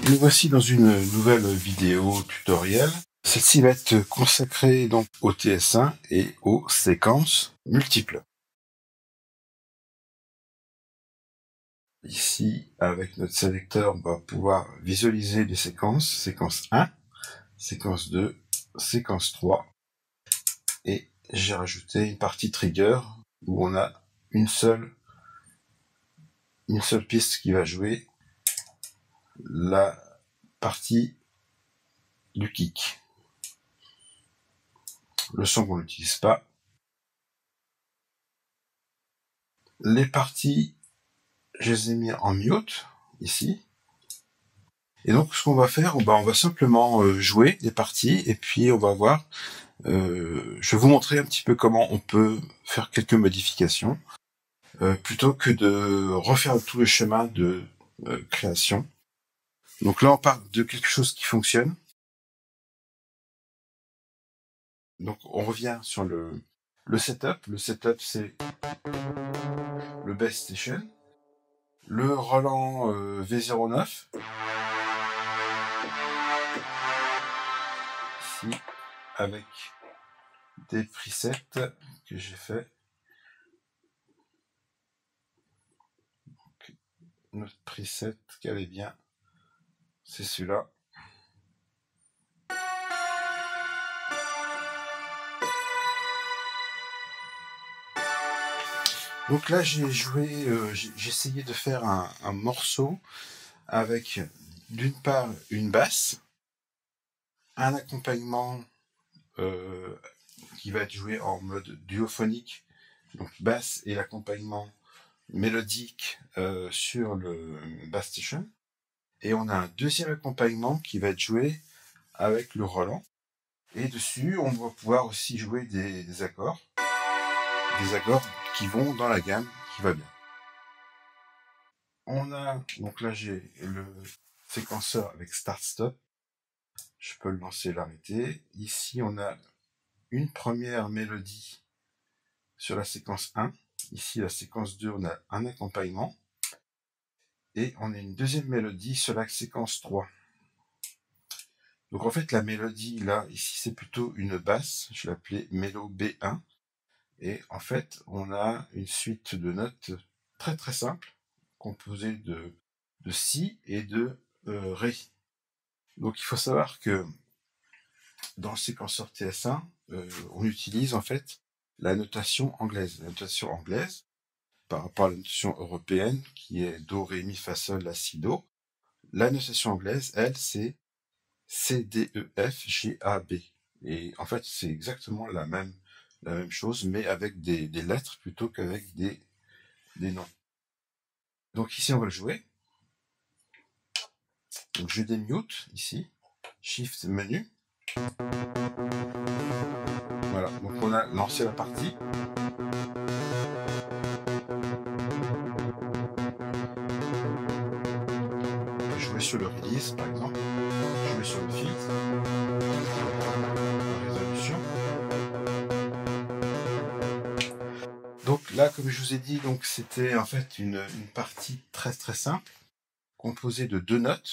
Nous voici dans une nouvelle vidéo tutoriel. Celle-ci va être consacrée donc au TS1 et aux séquences multiples. Ici, avec notre sélecteur, on va pouvoir visualiser les séquences. Séquence 1, séquence 2, séquence 3. Et j'ai rajouté une partie trigger où on a une seule piste qui va jouer la partie du kick. Le son qu'on n'utilise pas. Les parties, je les ai mis en mute, ici. Et donc, ce qu'on va faire, on va simplement jouer des parties, et puis on va voir, je vais vous montrer un petit peu comment on peut faire quelques modifications, plutôt que de refaire tout le schéma de création. Donc là, on part de quelque chose qui fonctionne. Donc, on revient sur le setup. Le setup, c'est le Bass Station, le Roland V09, ici, avec des presets que j'ai fait. Donc, notre preset qu'elle est bien, c'est celui-là. Donc là, j'ai joué, j'ai essayé de faire un morceau avec d'une part une basse, un accompagnement qui va être joué en mode duophonique, donc basse et l'accompagnement mélodique sur le Bass Station. Et on a un deuxième accompagnement qui va être joué avec le Roland. Et dessus, on va pouvoir aussi jouer des accords qui vont dans la gamme qui va bien. On a, donc là j'ai le séquenceur avec start-stop. Je peux le lancer, l'arrêter. Ici, on a une première mélodie sur la séquence 1. Ici, la séquence 2, on a un accompagnement. Et on a une deuxième mélodie sur la séquence 3. Donc en fait, la mélodie, là, ici, c'est plutôt une basse. Je l'appelais Mélo B1. Et en fait, on a une suite de notes très très simple, composée de Si et de Ré. Donc il faut savoir que dans le séquenceur TS1, on utilise en fait la notation anglaise. La notation anglaise, par rapport à la notation européenne, qui est Do, Ré, Mi, Fa, Sol, La, Si, Do, la notation anglaise, elle, c'est C, D, E, F, G, A, B. Et en fait, c'est exactement la même chose, mais avec des lettres plutôt qu'avec des noms. Donc ici, on va le jouer. Donc je démute ici, Shift menu. Voilà, donc on a lancé la partie. Jouer sur le release par exemple, jouer sur le filtre, la résolution. Donc là, comme je vous ai dit, donc c'était en fait une partie très très simple, composée de 2 notes.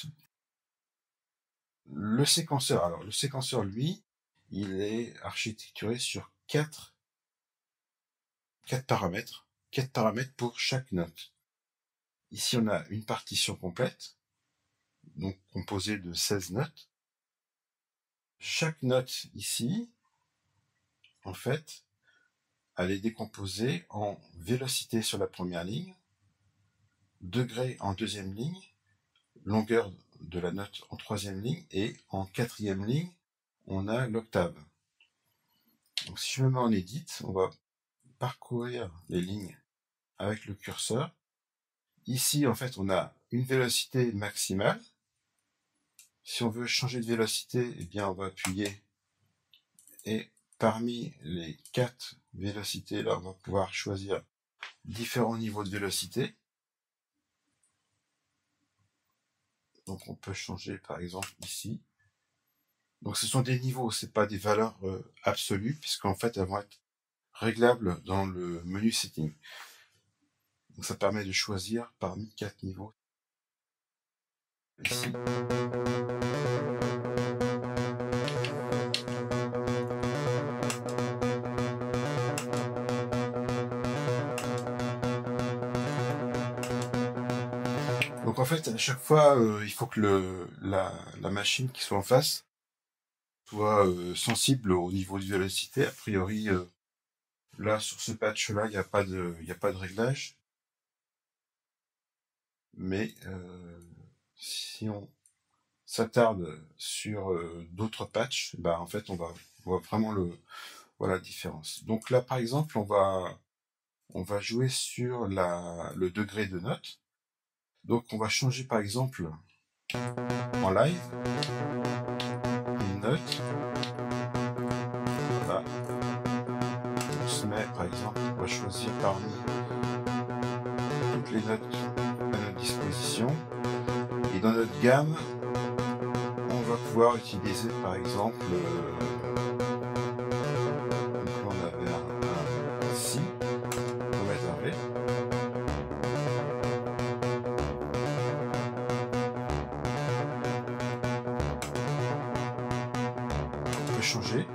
Le séquenceur, lui, il est architecturé sur 4 paramètres. 4 paramètres pour chaque note. Ici, on a une partition complète, donc composée de 16 notes. Chaque note ici, en fait, elle est décomposée en vélocité sur la première ligne, degré en deuxième ligne, longueur de la note en troisième ligne, et en quatrième ligne, on a l'octave. Donc si je me mets en edit, on va parcourir les lignes avec le curseur. Ici, en fait, on a une vélocité maximale. Si on veut changer de vélocité, eh bien, on va appuyer. Et parmi les 4 vélocités, là, on va pouvoir choisir différents niveaux de vélocité. Donc, on peut changer, par exemple, ici. Donc, ce sont des niveaux, c'est pas des valeurs absolues, puisqu'en fait, elles vont être réglables dans le menu setting. Donc, ça permet de choisir parmi 4 niveaux. Ici. Donc en fait, à chaque fois, il faut que la machine qui soit en face soit sensible au niveau de vélocité. A priori, là, sur ce patch-là, il n'y a pas de réglage. Mais si on s'attarde sur d'autres patchs, bah en fait, on voit vraiment voilà, la différence. Donc là, par exemple, on va jouer sur le degré de note. Donc on va changer par exemple en live une note. Voilà. On se met par exemple, on va choisir parmi toutes les notes à notre disposition. Et dans notre gamme, on va pouvoir utiliser par exemple, donc là on avait un Si, on va mettre un Ré. On peut changer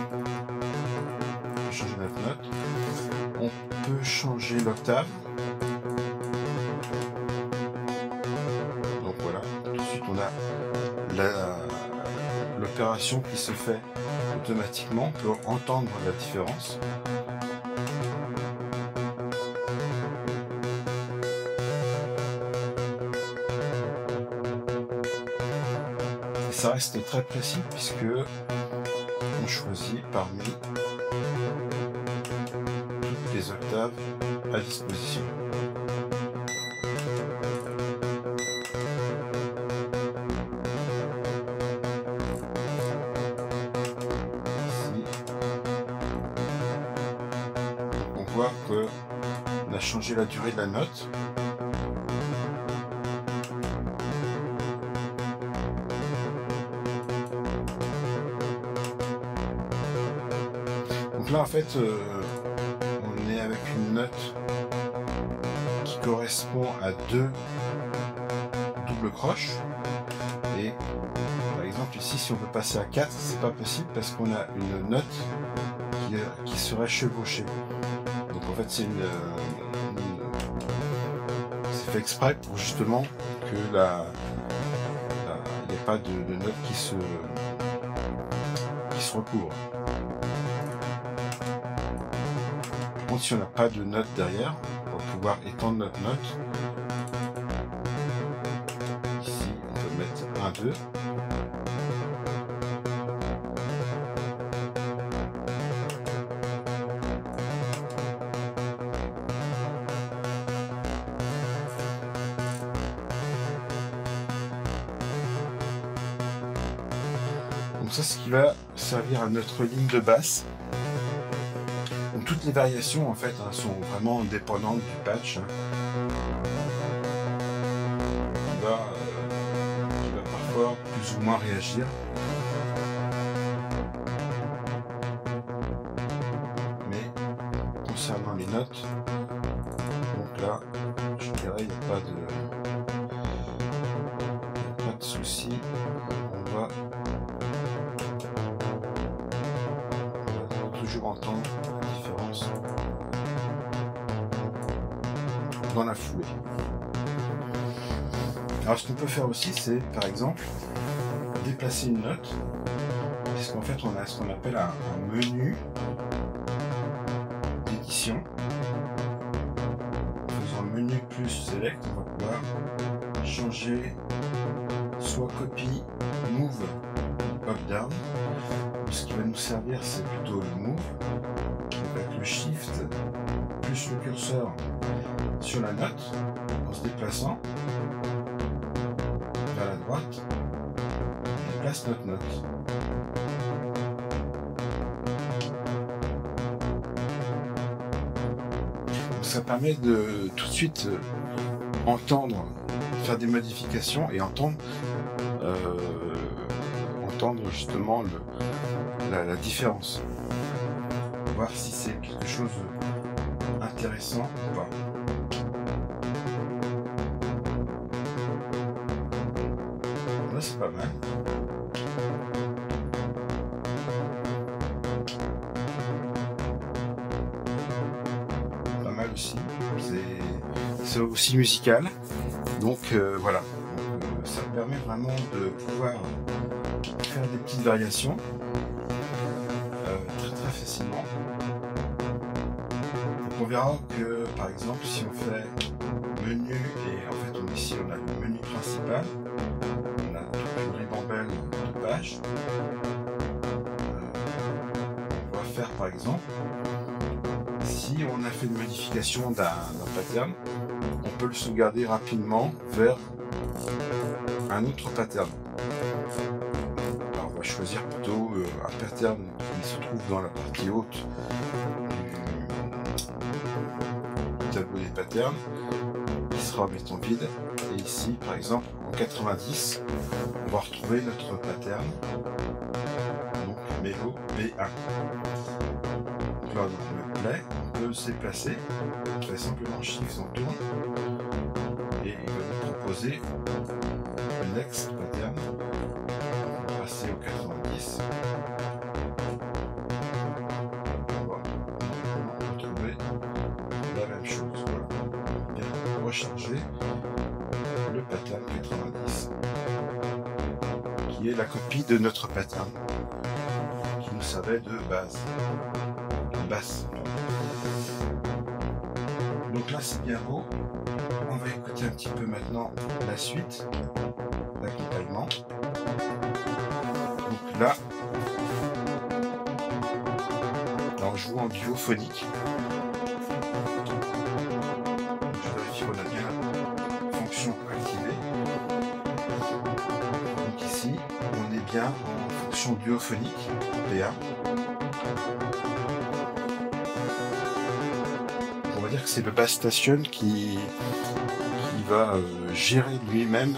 notre note. On peut changer l'octave. Donc voilà, tout de suite on a l'opération qui se fait automatiquement. On peut entendre la différence. Et ça reste très précis puisque on choisit parmi toutes les octaves à disposition. On voit qu'on a changé la durée de la note. Donc là en fait on est avec une note qui correspond à 2 doubles croches. Et par exemple ici si on veut passer à 4, c'est pas possible parce qu'on a une note qui serait chevauchée. Donc en fait c'est fait exprès pour justement que il n'y ait pas de note qui se recouvre. Par contre si on n'a pas de note derrière, on va pouvoir étendre notre note. Ici on peut mettre 1, 2. Donc ça, c'est ce qui va servir à notre ligne de basse. Donc toutes les variations en fait sont vraiment dépendantes du patch qui va parfois plus ou moins réagir. Mais concernant les notes, donc là, je dirais il n'y a pas de souci. On va toujours entendre la différence dans la foulée. Alors ce qu'on peut faire aussi, c'est par exemple déplacer une note, puisqu'en fait on a ce qu'on appelle un menu d'édition. En faisant menu plus select, on va pouvoir changer soit copy, move, up down. Ce qui va nous servir, c'est plutôt le move, avec le shift plus le curseur sur la note, en se déplaçant vers la droite, on déplace notre note. Donc ça permet de tout de suite entendre, faire des modifications et entendre justement la différence. Voir si c'est quelque chose intéressant ou pas. Là c'est pas mal. Pas mal aussi. C'est aussi musical. Donc voilà, donc, ça permet vraiment de pouvoir faire des petites variations très très facilement. Donc on verra que par exemple si on fait menu et en fait ici on a le menu principal, on a une ribambelle de pages. On va faire par exemple, si on a fait une modification d'un pattern, on peut le sauvegarder rapidement vers un autre pattern. Alors on va choisir plutôt un pattern qui se trouve dans la partie haute du tableau des patterns, qui sera mettons vide. Et ici par exemple en 90, on va retrouver notre pattern, donc Melo B1. Donc là on le play, on peut se déplacer, on fait simplement Shift, on tourne et il va nous proposer le next pattern. On va passer au 90. On va retrouver la même chose. Voilà. On vient recharger le pattern 90 qui est la copie de notre pattern qui nous servait de base. Donc là c'est bien beau. On va écouter un petit peu maintenant la suite d'accompagnement. Donc là on joue en duo phonique. Je vérifie qu'on a bien la fonction activée. Donc ici on est bien en fonction duo phonique B1. On va dire que c'est le bass station qui va gérer lui-même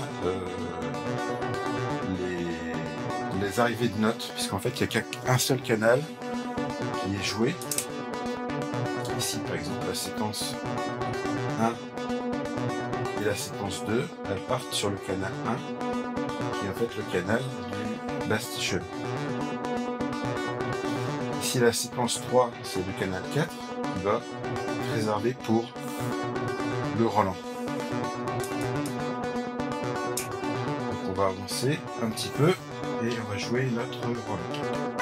les arrivées de notes, puisqu'en fait il n'y a qu'un seul canal qui est joué. Ici par exemple la séquence 1 et la séquence 2, elles partent sur le canal 1, qui est en fait le canal du bass station. Ici la séquence 3, c'est le canal 4 qui va réservé pour le Roland. Donc on va avancer un petit peu et on va jouer notre Roland.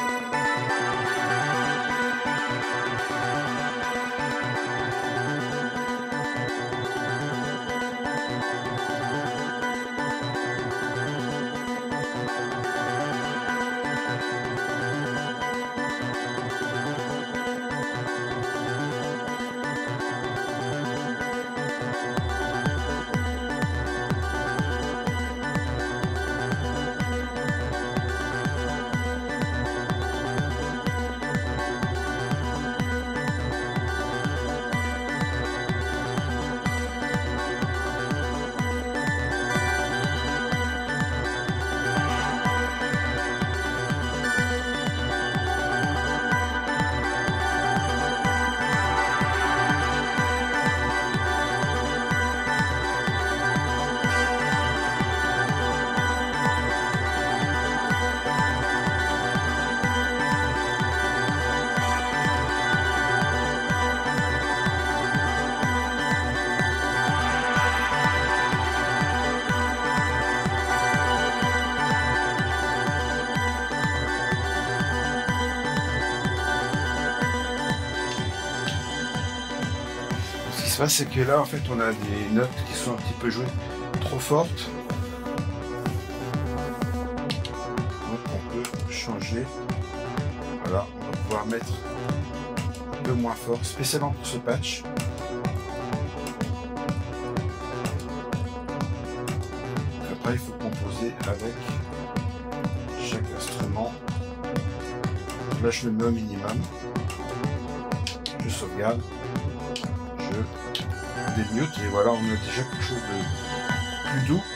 C'est que là en fait on a des notes qui sont un petit peu jouées trop fortes, donc on peut changer. Voilà, on va pouvoir mettre un peu moins fort, spécialement pour ce patch. Après il faut composer avec chaque instrument. Là je le mets au minimum, je sauvegarde, des mutes et voilà, on a déjà quelque chose de plus doux.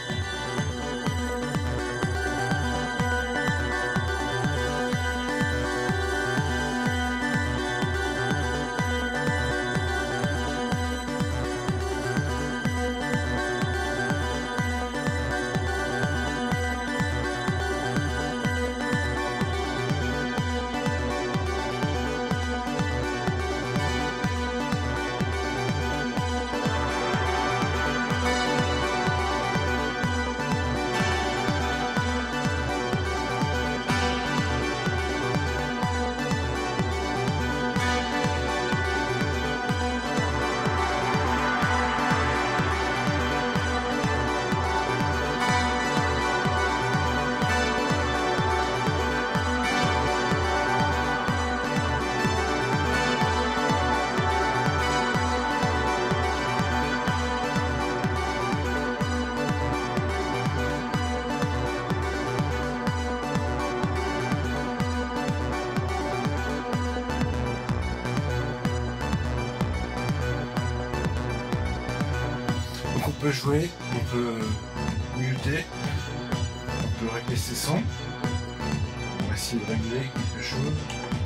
peut jouer, on peut muter, on peut régler ses sons. On va essayer de régler quelque chose.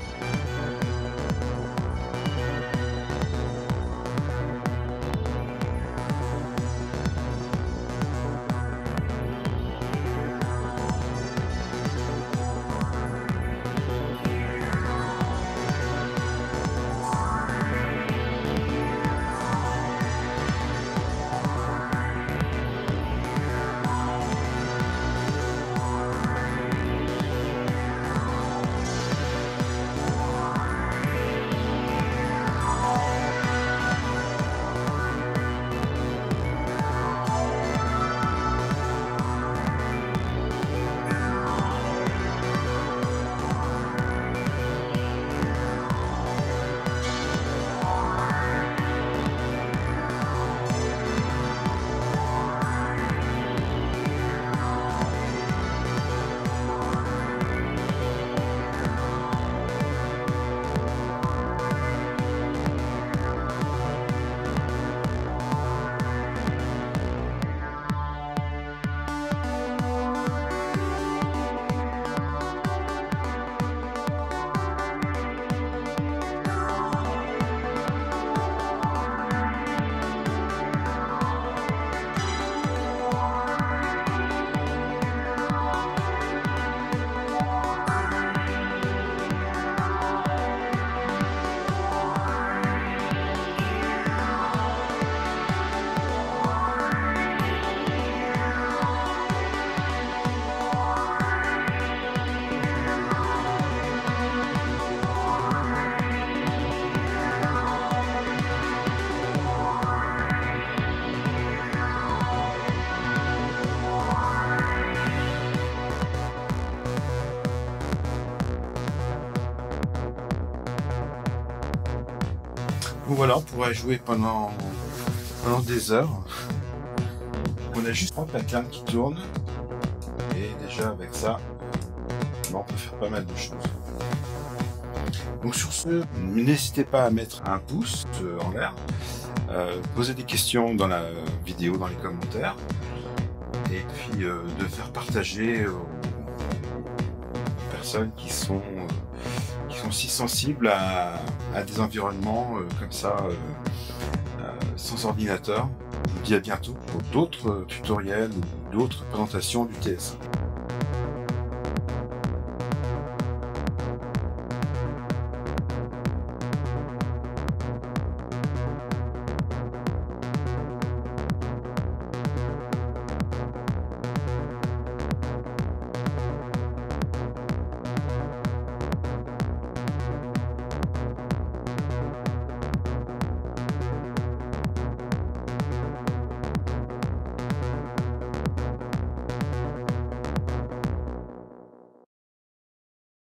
Donc voilà, on pourrait jouer pendant des heures. On a juste un pattern qui tourne. Et déjà avec ça, on peut faire pas mal de choses. Donc sur ce, n'hésitez pas à mettre un pouce en l'air. Posez des questions dans la vidéo, dans les commentaires. Et puis de faire partager aux personnes qui sont si sensibles à des environnements comme ça, sans ordinateur. Je vous dis à bientôt pour d'autres tutoriels ou d'autres présentations du TS1.